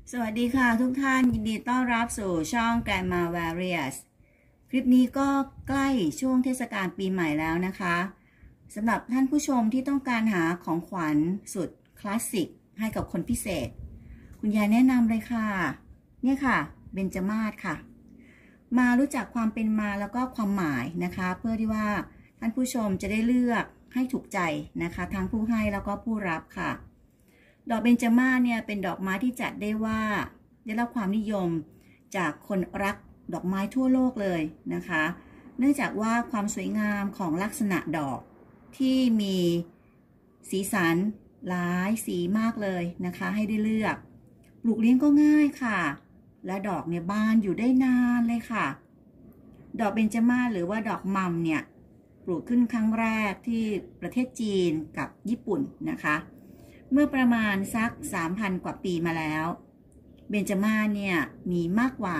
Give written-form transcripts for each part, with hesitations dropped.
สวัสดีค่ะทุกท่านยินดีต้อนรับสู่ช่อง Grandma Various คลิปนี้ก็ใกล้ช่วงเทศกาลปีใหม่แล้วนะคะสำหรับท่านผู้ชมที่ต้องการหาของขวัญสุดคลาสสิกให้กับคนพิเศษคุณยายแนะนำเลยค่ะเนี่ยค่ะเบญจมาศค่ะมารู้จักความเป็นมาแล้วก็ความหมายนะคะเพื่อที่ว่าท่านผู้ชมจะได้เลือกให้ถูกใจนะคะทั้งผู้ให้แล้วก็ผู้รับค่ะดอกเบญจมาศเนี่ยเป็นดอกไม้ที่จัดได้ว่าได้รับความนิยมจากคนรักดอกไม้ทั่วโลกเลยนะคะเนื่องจากว่าความสวยงามของลักษณะดอกที่มีสีสันหลายสีมากเลยนะคะให้ได้เลือกปลูกเลี้ยงก็ง่ายค่ะและดอกเนี่ยบานอยู่ได้นานเลยค่ะดอกเบญจมาศหรือว่าดอกมัมเนี่ยปลูกขึ้นครั้งแรกที่ประเทศจีนกับญี่ปุ่นนะคะเมื่อประมาณสัก 3,000 กว่าปีมาแล้วเบญจมาศเนี่ยมีมากกว่า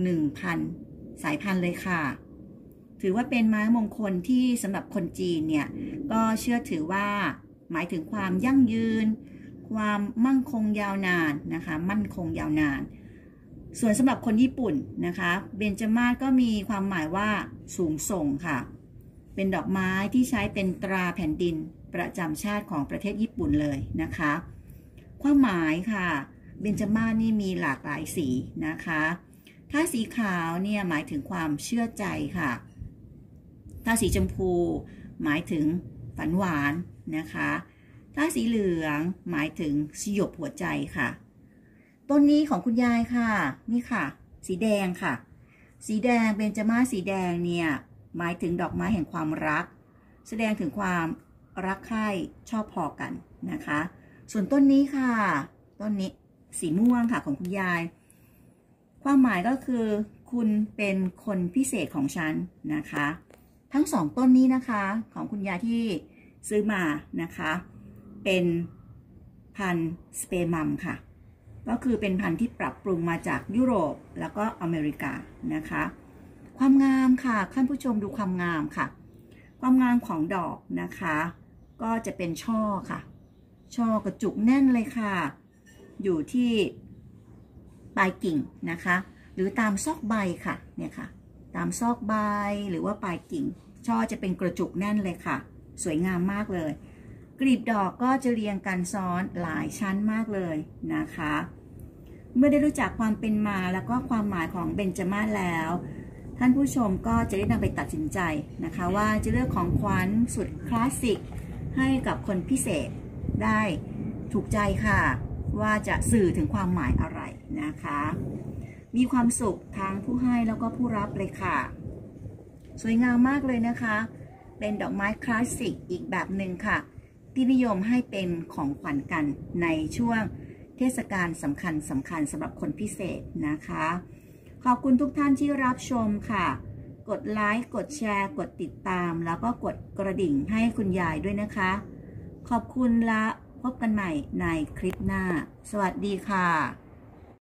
1,000 สายพันธุ์เลยค่ะถือว่าเป็นไม้มงคลที่สำหรับคนจีนเนี่ยก็เชื่อถือว่าหมายถึงความยั่งยืนความมั่นคงยาวนานนะคะมั่นคงยาวนานส่วนสำหรับคนญี่ปุ่นนะคะเบญจมาศก็มีความหมายว่าสูงส่งค่ะเป็นดอกไม้ที่ใช้เป็นตราแผ่นดินประจำชาติของประเทศญี่ปุ่นเลยนะคะความหมายค่ะเบญจมาศนี่มีหลากหลายสีนะคะถ้าสีขาวเนี่ยหมายถึงความเชื่อใจค่ะถ้าสีชมพูหมายถึงฝันหวานนะคะถ้าสีเหลืองหมายถึงสยบหัวใจค่ะต้นนี้ของคุณยายค่ะนี่ค่ะสีแดงค่ะสีแดงเบญจมาศสีแดงเนี่ยหมายถึงดอกไม้แห่งความรักแสดงถึงความรักใคร่ชอบพอกันนะคะส่วนต้นนี้ค่ะต้นนี้สีม่วงค่ะของคุณยายความหมายก็คือคุณเป็นคนพิเศษของฉันนะคะทั้งสองต้นนี้นะคะของคุณยายที่ซื้อมานะคะเป็นพันธุ์สเปมัมค่ะก็คือเป็นพันธุ์ที่ปรับปรุงมาจากยุโรปแล้วก็อเมริกานะคะความงามค่ะท่านผู้ชมดูความงามค่ะความงามของดอกนะคะก็จะเป็นช่อค่ะช่อกระจุกแน่นเลยค่ะอยู่ที่ปลายกิ่งนะคะหรือตามซอกใบค่ะเนี่ยค่ะตามซอกใบหรือว่าปลายกิ่งช่อจะเป็นกระจุกแน่นเลยค่ะสวยงามมากเลยกลีบดอกก็จะเรียงกันซ้อนหลายชั้นมากเลยนะคะเมื่อได้รู้จักความเป็นมาแล้วก็ความหมายของเบญจมาศแล้วท่านผู้ชมก็จะได้นำไปตัดสินใจนะคะว่าจะเลือกของขวัญสุดคลาสสิกให้กับคนพิเศษได้ถูกใจค่ะว่าจะสื่อถึงความหมายอะไรนะคะมีความสุขทั้งผู้ให้แล้วก็ผู้รับเลยค่ะสวยงามมากเลยนะคะเป็นดอกไม้คลาสสิกอีกแบบหนึ่งค่ะที่นิยมให้เป็นของขวัญกันในช่วงเทศกาลสำคัญสำหรับคนพิเศษนะคะขอบคุณทุกท่านที่รับชมค่ะกดไลค์กดแชร์กดติดตามแล้วก็กดกระดิ่งให้คุณยายด้วยนะคะขอบคุณและพบกันใหม่ในคลิปหน้าสวัสดีค่ะ